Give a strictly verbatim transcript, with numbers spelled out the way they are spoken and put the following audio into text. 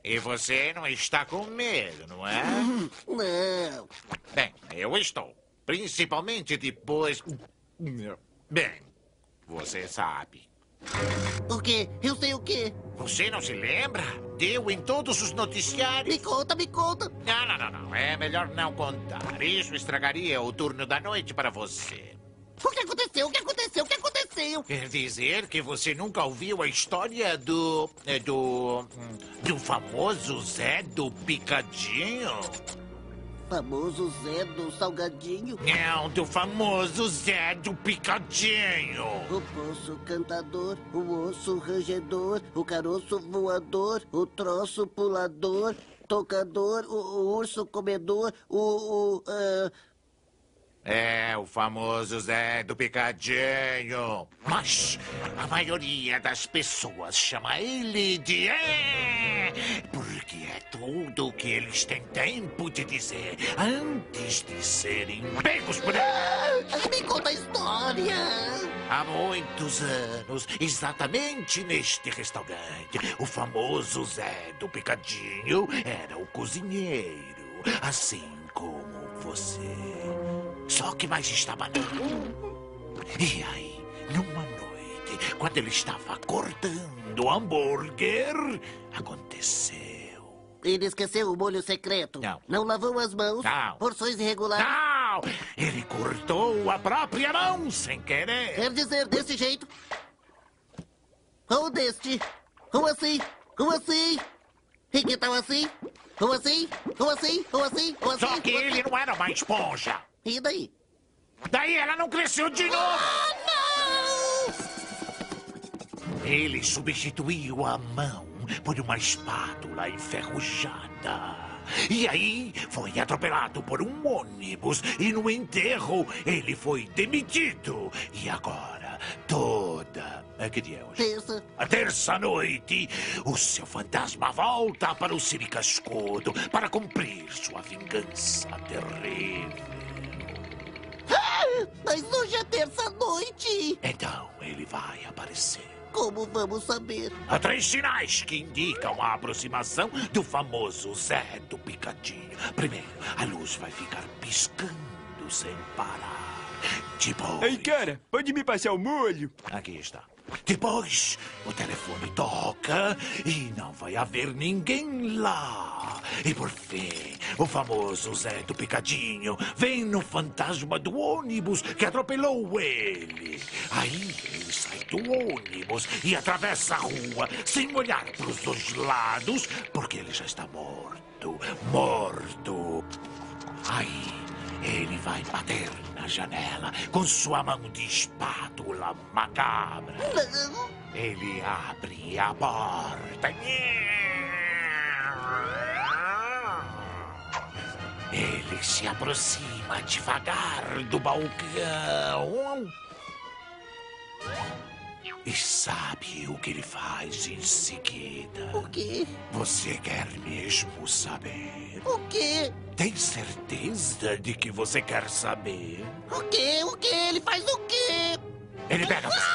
E você não está com medo, não é? Não. Bem, eu estou. Principalmente depois... Bem, você sabe. O quê? Eu sei o quê? Você não se lembra? Deu em todos os noticiários. Me conta, me conta. Não, não, não, não. É melhor não contar. Isso estragaria o turno da noite para você. O que aconteceu? O que aconteceu? O que aconteceu? Quer dizer que você nunca ouviu a história do... eh, do... do famoso Zé do Picadinho? Famoso Zé do Salgadinho. Não, do famoso Zé do Picadinho. O poço cantador, o osso rangedor, o caroço voador, o troço pulador, tocador, o, o urso comedor, o... o ah, É, o famoso Zé do Picadinho. Mas a maioria das pessoas chama ele de É, porque é tudo o que eles têm tempo de dizer antes de serem pegos por ele. ah, me conta a história. Há muitos anos, exatamente neste restaurante, o famoso Zé do Picadinho era o cozinheiro, assim como você. Só que mais estava não. E aí, numa noite, quando ele estava cortando o hambúrguer, aconteceu. Ele esqueceu o molho secreto. Não. Não lavou as mãos. Não. Porções irregulares. Não! Ele cortou a própria mão sem querer. Quer dizer, desse jeito. Ou deste. Ou assim. Ou assim. E que tal assim? Ou assim. Ou assim. Ou assim. Ou assim. Só que ou assim. ele não era uma esponja. E daí? Daí ela não cresceu de novo. Ah, não! Ele substituiu a mão por uma espátula enferrujada. E aí foi atropelado por um ônibus e no enterro ele foi demitido. E agora toda... É que dia é hoje? Terça. A terça-noite, o seu fantasma volta para o Cine Cascudo para cumprir sua vingança terrível. Ah, mas hoje é terça-noite. Então ele vai aparecer. Como vamos saber? Há três sinais que indicam a aproximação do famoso Zé do Picadinho. Primeiro, a luz vai ficar piscando sem parar. Depois... Ei, cara, pode me passar o molho? Aqui está. Depois, o telefone toca e não vai haver ninguém lá. E por fim, o famoso Zé do Picadinho vem no fantasma do ônibus que atropelou ele. Aí ele sai do ônibus e atravessa a rua sem olhar para os dois lados, porque ele já está morto. Morto. Aí ele vai bater na janela com sua mão de espátula macabra. Não. Ele abre a porta. Ele se aproxima devagar do balcão. E sabe o que ele faz em seguida? O quê? Você quer mesmo saber? O quê? Tem certeza de que você quer saber? O quê? O quê? Ele faz o quê? Ele pega você.